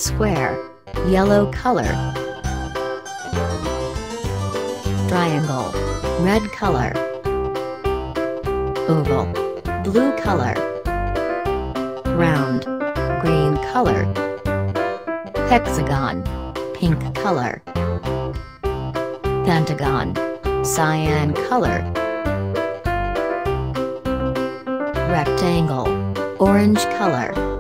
Square, yellow color. Triangle, red color. Oval, blue color. Round, green color. Hexagon, pink color. Pentagon, cyan color. Rectangle, orange color.